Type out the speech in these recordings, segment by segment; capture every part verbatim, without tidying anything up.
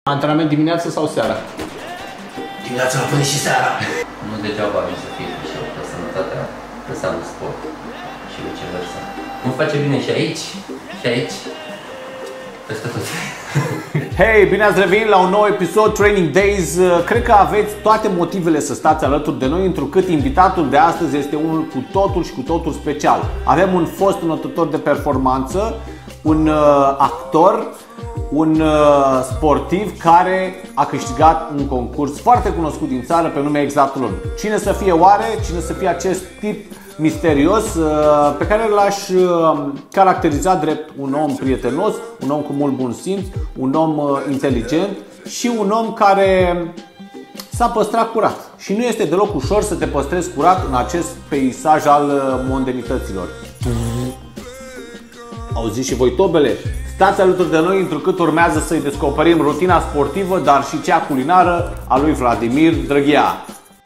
Antrenament dimineața sau seara? Dimineața la până și seara. Nu degeaba mi să fie și că sănătatea înseamnă sport și viceversa. Nu face bine și aici, și aici, peste tot. Hei, bine ați revenit la un nou episod Training Days. Cred că aveți toate motivele să stați alături de noi, întrucât invitatul de astăzi este unul cu totul și cu totul special. Avem un fost înotător de performanță, un uh, actor, un uh, sportiv care a câștigat un concurs foarte cunoscut din țară pe nume Exactul unu. Cine să fie oare? Cine să fie acest tip misterios uh, pe care l-aș uh, caracteriza drept un om prietenos, un om cu mult bun simț, un om uh, inteligent și un om care s-a păstrat curat. Și nu este deloc ușor să te păstrezi curat în acest peisaj al uh, mondenităților. Auziți și voi, tobele? Stați alături de noi, întrucât urmează să-i descoperim rutina sportivă, dar și cea culinară a lui Vladimir Drăghea.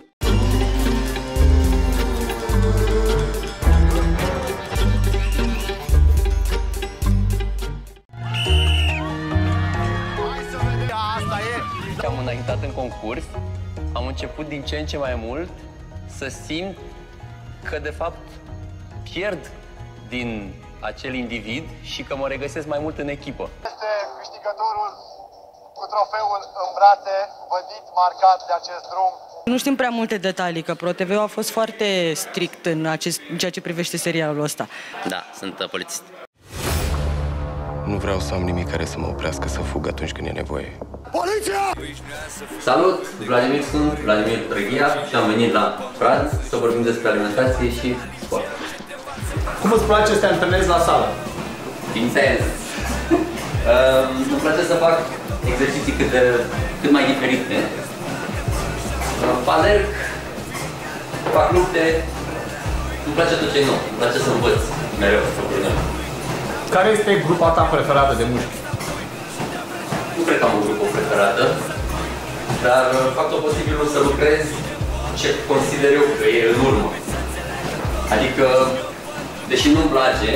Am înaintat în concurs, am început din ce în ce mai mult să simt că de fapt pierd din acel individ și că mă regăsesc mai mult în echipă. Este câștigătorul cu trofeul în brațe, vădit, marcat de acest drum. Nu știm prea multe detalii, că ProTV a fost foarte strict în, acest, în ceea ce privește serialul ăsta. Da, sunt uh, polițist. Nu vreau să am nimic care să mă oprească să fug atunci când e nevoie. Poliția! Salut! Vladimir sunt, Vladimir Drăghea și am venit la Franț să vorbim despre alimentație și sport. Cum îți place să te antrenezi la sală? Intens! uh, îmi place să fac exerciții cât, de, cât mai diferite. Uh, alerg, fac lupte, îmi place tot ce e nou, îmi place să învăț mereu lucruri noi. Care este grupa ta preferată de mușchi? Nu cred că am o grupă preferată, dar fac tot posibilul să lucrez ce consider eu că e în urmă. Adică, deși nu-mi place,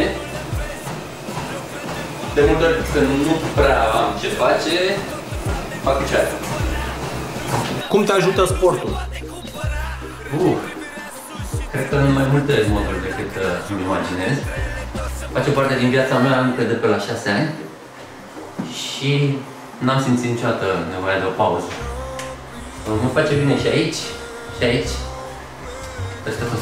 de multe ori când nu prea am ce face, fac ce aia. Cum te ajută sportul? Uh, cred că în mai multe moduri decât uh, îmi imaginez. Face parte din viața mea încă de pe la șase ani și n-am simțit niciodată nevoia de o pauză. Mă face bine și aici, și aici, peste tot.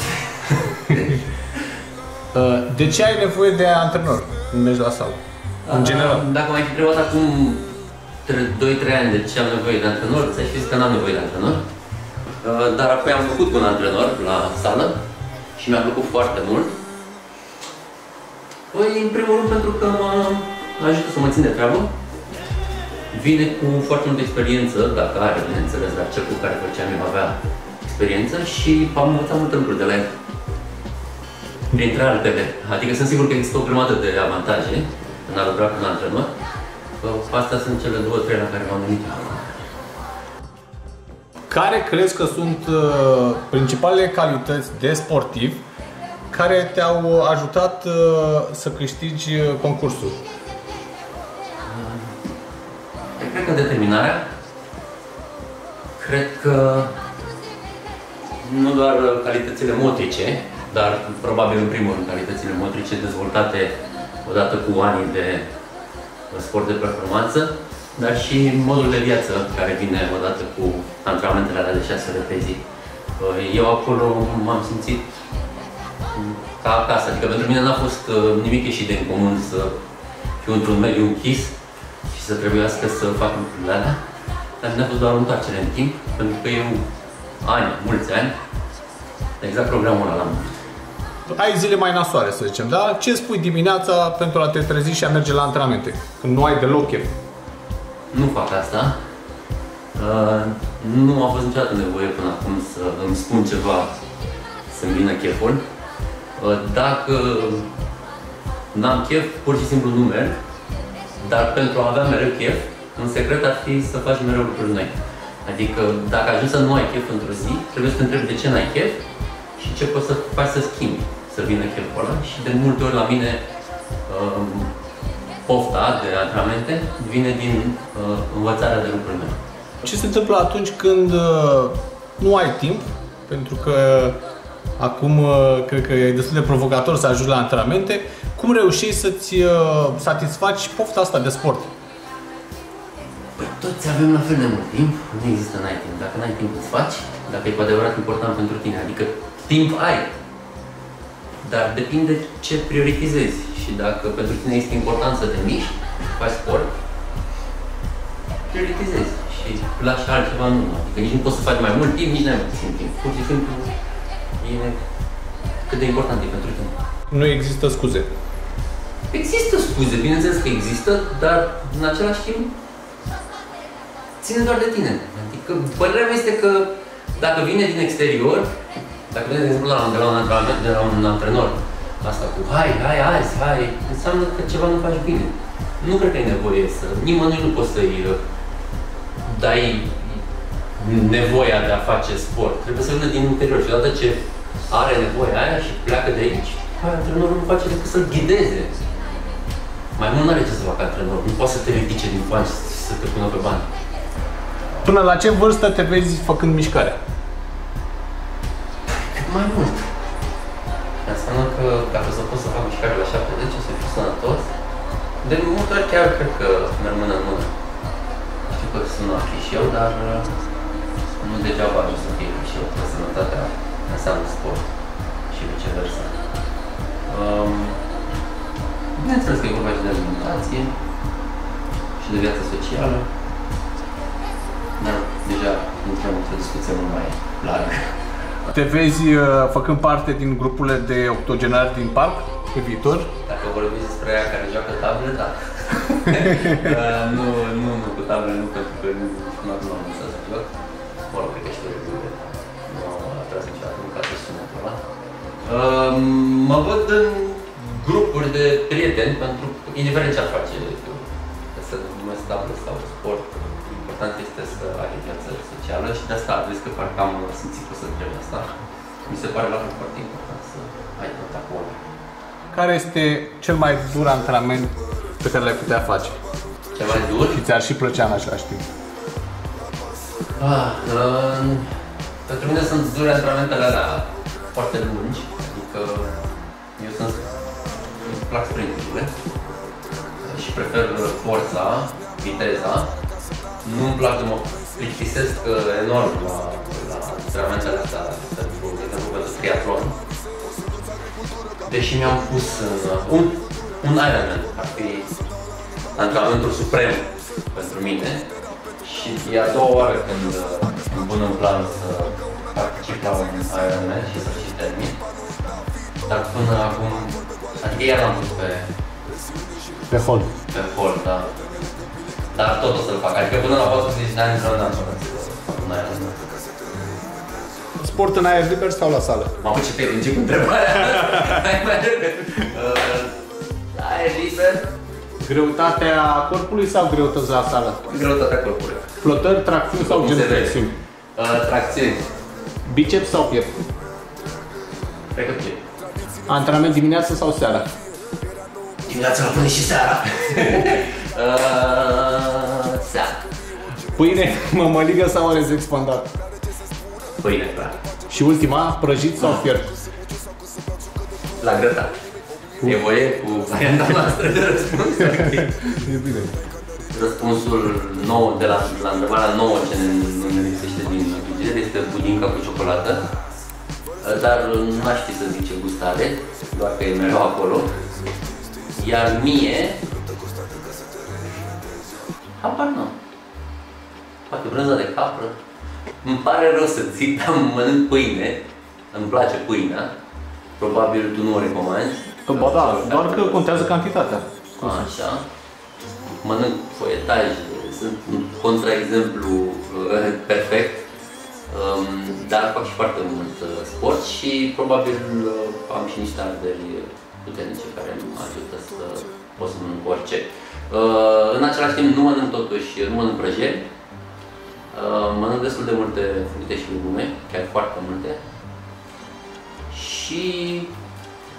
De ce ai nevoie de antrenor când mergi la sală? În general. Dacă m-ai fi întrebat acum doi trei ani de ce am nevoie de antrenor, ți-aș fi zis că n-am nevoie de antrenor. Dar apoi am făcut cu un antrenor la sală și mi-a plăcut foarte mult. Păi, în primul rând pentru că mă ajută să mă țin de treabă. Vine cu foarte multă experiență, dacă are, bineînțeles, dar cel cu care făceam eu avea experiență și am învățat multe lucruri de la el. Printre altele. Adică sunt sigur că există o grămadă de avantaje în a lucra cu un antrenor. Astea sunt cele două, trei la care m-am gândit. Care crezi că sunt uh, principalele calități de sportiv care te-au ajutat uh, să câștigi concursul? Cred că determinarea. Cred că nu doar calitățile motrice, dar probabil în primul rând calitățile motrice dezvoltate odată cu anii de sport de performanță, dar și modul de viață care vine odată cu antrenamentele alea de șase ore pe zi. Eu acolo m-am simțit ca acasă, adică pentru mine n-a fost nimic ieșit de în comun să fiu într-un mediu închis și să trebuiască să fac lucrurile alea, dar mi-a fost doar o întoarcere în timp, pentru că eu, ani, mulți ani, exact programul ăla l-am. Ai zile mai nasoare, să zicem, da? Ce spui dimineața pentru a te trezi și a merge la antrenamente, când nu ai deloc chef? Nu fac asta. Uh, nu a fost niciodată nevoie până acum să îmi spun ceva să-mi vină cheful. Uh, dacă n-am chef, pur și simplu nu merg, dar pentru a avea mereu chef, un secret ar fi să faci mereu lucruri noi. Adică dacă ajungi să nu ai chef într-o zi, trebuie să te întrebi de ce n-ai chef și ce poți să faci să schimbi, să vină cheful ăla. Și de multe ori la mine um, pofta de antrenamente vine din uh, învățarea de lucruri mele. Ce se întâmplă atunci când uh, nu ai timp? Pentru că acum uh, cred că e destul de provocator să ajungi la antrenamente. Cum reușești să-ți uh, satisfaci pofta asta de sport? Păi toți avem la fel de mult timp, nu există n-ai timp. Dacă n-ai timp îți faci, dacă e cu adevărat important pentru tine, adică timp ai. Dar depinde ce prioritizezi și dacă pentru tine este important să te miști, faci sport, prioritizezi și lași altceva în urmă. Adică nici nu poți să faci mai mult timp, nici n-ai mai puțin timp. Pur și simplu e cât de important e pentru tine. Nu există scuze. Există scuze, bineînțeles că există, dar în același timp ține doar de tine. Adică părerea mea este că dacă vine din exterior, dacă vine, de exemplu, de la un antrenament, de la un antrenor, asta cu hai, hai, azi, hai, înseamnă că ceva nu faci bine. Nu cred că ai nevoie să, nimănui nu poți să-i dai nevoia de a face sport. Trebuie să vină din interior și odată ce are nevoia aia și pleacă de aici, hai, antrenorul nu face decât să-l ghideze. Mai mult nu are ce să facă antrenorul, nu poate să te ridice din bani și să te pună pe bani. Până la ce vârstă te vezi făcând mișcare? Cât mai mult. Înseamnă că dacă să pot să fac mișcare la șaptezeci, o să fiu sănătos. De multe ori chiar cred că merg mână în mână. Știu că sună clișeu, dar nu degeaba ajung să fie clișeu, că sănătatea înseamnă sport și viceversa. Um, bineînțeles că e vorba și de alimentație și de viața socială. Dar deja intrăm într-o discuție mult mai largă. Te vezi uh, făcând parte din grupurile de octogenari din parc pe viitor? Dacă vorbiți despre aia care joacă table, da. uh, nu, nu, nu, cu table nu, pentru că nu, nu am înțeles să joc. Mă rog, cred că știu regulile. Nu am atras niciodată, nu ca să sunetul ăla. Uh, mă văd în grupuri de prieteni, pentru indiferent ce ar face, să numesc table sau sport. Important este să ai viață socială și de asta vezi că parcă am simțit că să trebuie asta. Mi se pare la fel foarte important să ai contact cu oameni. Care este cel mai dur antrenament pe care l-ai putea face? Cel mai dur? Și ți-ar și plăcea în același timp? Ah, uh, pentru mine sunt dure antrenamentele alea foarte lungi, adică eu sunt, îmi plac sprinturile și prefer forța, viteza. Nu-mi plac de mă plictisesc enorm la, la antrenamentele astea, pentru, de exemplu, pentru triatlon. Deși mi-am pus în, un, un Ironman ar fi antrenamentul suprem pentru mine și e a doua oară când îmi pun în plan să particip la un Ironman și să și termin. Dar până acum, adică iar l-am pus pe... Pe hold. Pe hold, da. Dar tot o să-l fac, adică până la patruzeci de ani să n-am până în aer liber. Sport în aer liber sau la sală? Mamă, ce te ridici cu întrebarea? Hai mai repede. Aer liber. Greutatea corpului sau greutatea la sală? Greutatea corpului. Flotări, tracțiuni sau genuflexiuni? Tracțiuni. Biceps sau piept? Cred că piept. Antrenament dimineața sau seara? Dimineața la până și seara. Uh, seara. Pâine, mămăligă sau orez expandat? Pâine, clar. Și ultima, prăjit sau fiert? La grătat. E voie cu varianta noastră de răspuns? E bine. Răspunsul nou de la, la întrebarea nouă ce ne, nu ne lipsește din frigider este budinca cu ciocolată. Dar n-aș ști să zic ce gust are, doar că e mereu acolo. Iar mie... habar nu. Poate brânza de capră. Îmi pare rău să zic, dar mănânc pâine. Îmi place pâinea. Probabil tu nu o recomanzi. Ba da, doar că contează cantitatea. Așa. Mănânc foietaj, sunt un contraexemplu perfect. Dar fac și foarte mult sport și probabil am și niște arderi puternice care mă ajută să pot să mănânc orice. În același timp nu mănânc totuși, nu mănânc prăjeli. Mănânc destul de multe fructe și legume, chiar foarte multe. Și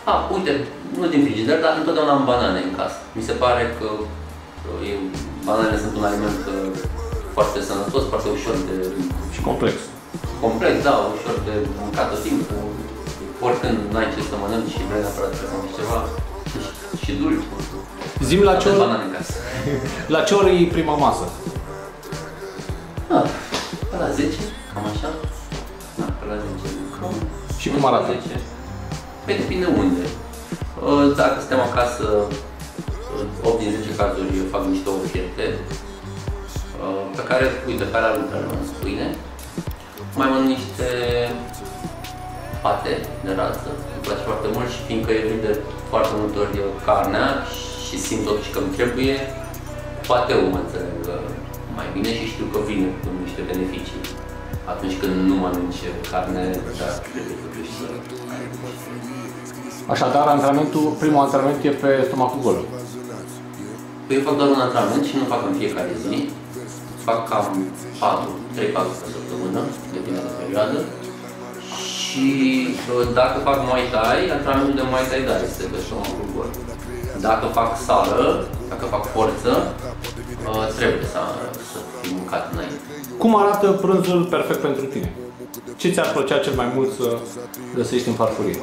Ah, uite, nu din frigider, dar întotdeauna am banane în casă. Mi se pare că e, bananele sunt un aliment foarte sănătos, foarte ușor de... Și complex. Complex, da, ușor de mâncat tot timpul. Oricând n-ai ce să mănânci și vrei neapărat să mănânci ceva. Și, și dulci. Zi-mi la ce, banane în casă. La ce oră e prima masă? Ah, pe la zece, cam așa. Da, pe la zece. Cam. Și cum arată? zece. Păi depinde unde. Dacă suntem acasă, opt din zece cazuri fac niște ouă fierte, pe care, uite, pe alea lucrare mănânc pâine. Mai mănânc niște pate de rață, îmi place foarte mult și fiindcă evit de foarte multe ori carnea și simt totuși că îmi trebuie, pateul mă înțeleg mai bine și știu că vine cu niște beneficii. Atunci când nu mănânci carne, dar trebuie totuși să... Așadar, antrenamentul, primul antrenament e pe stomacul gol. Păi eu fac doar un antrenament și nu fac în fiecare zi. Fac cam patru, trei patru pe săptămână, depinde de perioadă. Și dacă fac Muay Thai, antrenamentul de Muay Thai, da, este pe stomacul gol. Dacă fac sală, dacă fac forță, trebuie să, să fii mâncat înainte. Cum arată prânzul perfect pentru tine? Ce ți-ar plăcea cel mai mult să găsești în farfurie?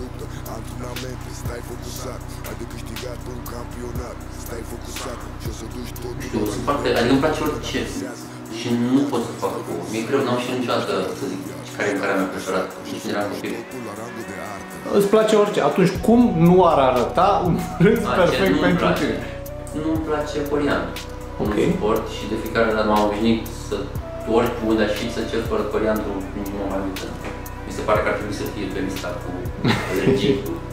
Știu, sunt foarte, adică îmi place orice și nu pot să fac cu... Mi-e greu, n-am știut niciodată să zic care e mâncarea mea preferată, nici când eram copil. Îți place orice, atunci cum nu ar arăta un prânz perfect pentru tine? Nu-mi place coriandru. Ok. Nu suport și de fiecare dată m-am obișnuit să oriunde aș fi să cer fără coriandru, nu mă mai uită. Mi se pare că ar trebui să fie pe lista cu alergii.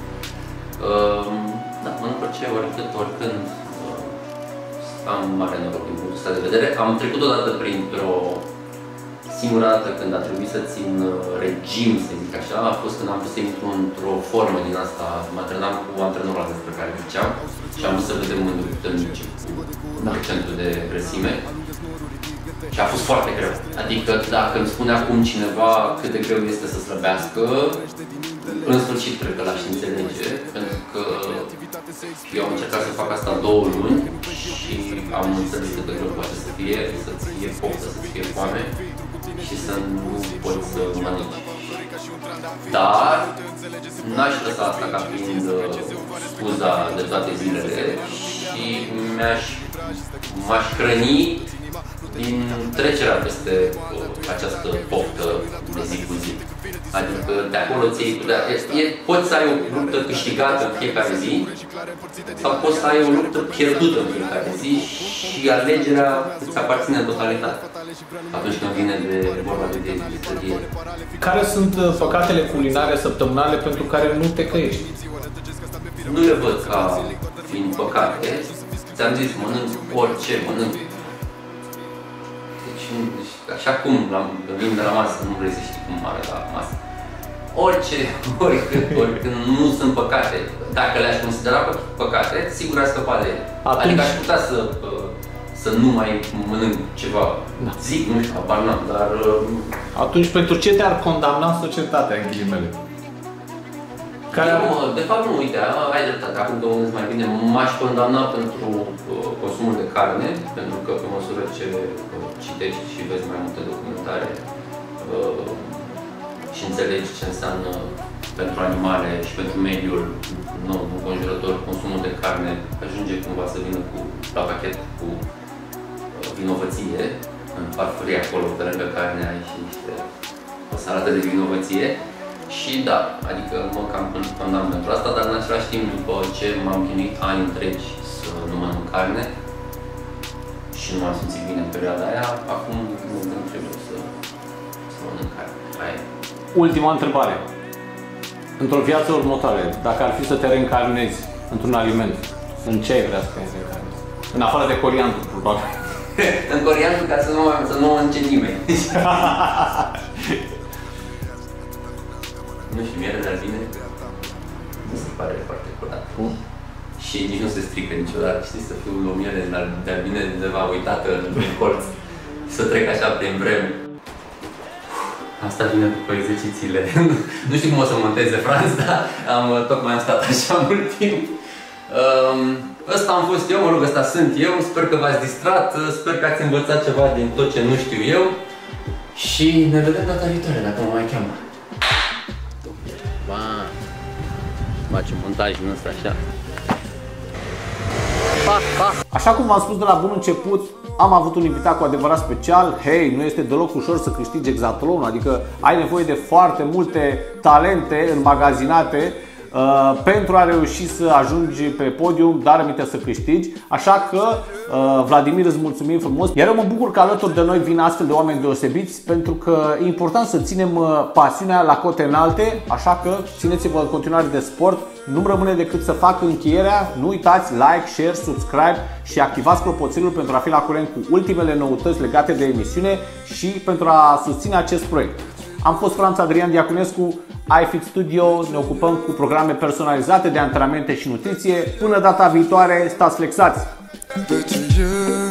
Uh, da, mănânc orice, oricât, oricând. Uh, am mare noroc din punctul ăsta de vedere. Am trecut odată printr-o singură dată când a trebuit să țin regim, să zic așa, a fost când am vrut să intru într-o formă din asta. Mă antrenam cu antrenorul despre care ziceam și am vrut să vedem mândru puternici cu procentul de grăsime. Și a fost foarte greu. Adică dacă îmi spune acum cineva cât de greu este să slăbească, în sfârșit cred că l-aș înțelege, pentru că eu am încercat să fac asta două luni și am înțeles cât de greu poate să fie, să-ți fie poftă, să-ți fie foame și să nu poți să mănânci. Dar n-aș lăsa asta ca fiind scuza de toate zilele și mi-aș m-aș hrăni din trecerea peste această poftă de zi cu zi. Adică de acolo ți iei, poți să ai o luptă câștigată în fiecare zi sau poți să ai o luptă pierdută în fiecare zi și alegerea îți aparține în totalitate atunci când vine de vorba de dieta. Care sunt păcatele culinare săptămânale pentru care nu te căiești? Nu le văd ca fiind păcate. Ți-am zis, mănânc orice, mănânc. Deci, așa cum vin de la masă, nu vrei să știi cum arată la masă. Orice, oricând, oricând nu sunt păcate. Dacă le-aș considera păcate, sigur aș scăpa de ele. Atunci... Adică aș putea să, să nu mai mănânc ceva. Da. Zic, nu știu, habar n-am, dar... Atunci pentru ce te-ar condamna societatea, în ghilimele? Care... Eu, de fapt nu, uite, ai dreptate, acum că mă mai bine, m-aș condamna pentru uh, consumul de carne, pentru că pe măsură ce uh, citești și vezi mai multe documentare uh, și înțelegi ce înseamnă pentru animale și pentru mediul nou înconjurător, consumul de carne ajunge cumva să vină cu, la pachet cu uh, vinovăție, în farfurie acolo, pe lângă carne ai și niște o salată de vinovăție. Și da, adică mă cam condamn pentru asta, dar în același timp, după ce m-am chinuit ani întregi să nu mănânc carne și nu m-am simțit bine în perioada aia, acum nu trebuie să, să mănânc carne. Aia. Ultima întrebare. Într-o viață următoare, dacă ar fi să te reîncarnezi într-un aliment, în ce ai vrea să te reîncarnezi? În afară de coriandru, probabil. În coriandru, ca să nu, să nu mănânce nimeni. Nu știu, miere de albine mi se pare foarte curat. Uh. Și nici nu se strică niciodată, știi, să fiu o miere de albine undeva uitată într-un colț, să trec așa prin vreme. Asta vine după exercițiile. Nu știu cum o să monteze Franz, dar am, tocmai am stat așa mult timp. Um, ăsta am fost eu, mă rog, ăsta sunt eu. Sper că v-ați distrat, sper că ați învățat ceva din tot ce nu știu eu. Și ne vedem data viitoare, dacă mă mai cheamă. Ba, facem montaj din ăsta așa. Pa, pa. Așa cum v-am spus de la bun început, am avut un invitat cu adevărat special. Hei, nu este deloc ușor să câștigi hexatlonul, adică ai nevoie de foarte multe talente înmagazinate uh, pentru a reuși să ajungi pe podium, dar aminte să câștigi. Așa că, uh, Vladimir, îți mulțumim frumos. Iar eu mă bucur că alături de noi vin astfel de oameni deosebiți, pentru că e important să ținem uh, pasiunea la cote înalte. Așa că țineți-vă în continuare de sport. Nu-mi rămâne decât să fac încheierea. Nu uitați like, share, subscribe și activați clopoțelul pentru a fi la curent cu ultimele noutăți legate de emisiune și pentru a susține acest proiect. Am fost Franz Adrian Diaconescu, iFit Studio, ne ocupăm cu programe personalizate de antrenamente și nutriție. Până data viitoare, stați flexați!